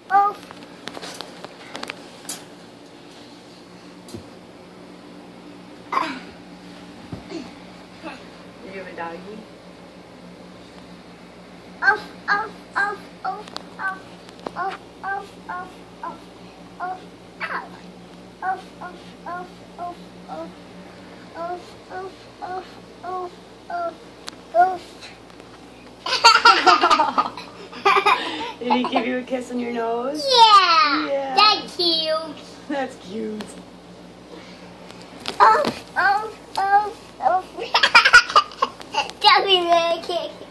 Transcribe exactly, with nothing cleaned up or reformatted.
Oh. You have a doggy? Off, off, off, off, off, off, off, off, off, off, ow. Off, off, off, off, off, off, off, off, off, off, off. Did he give you a kiss on your nose? Yeah, Yeah. that's cute. That's cute. Off, off, off, off. Tell me that I can't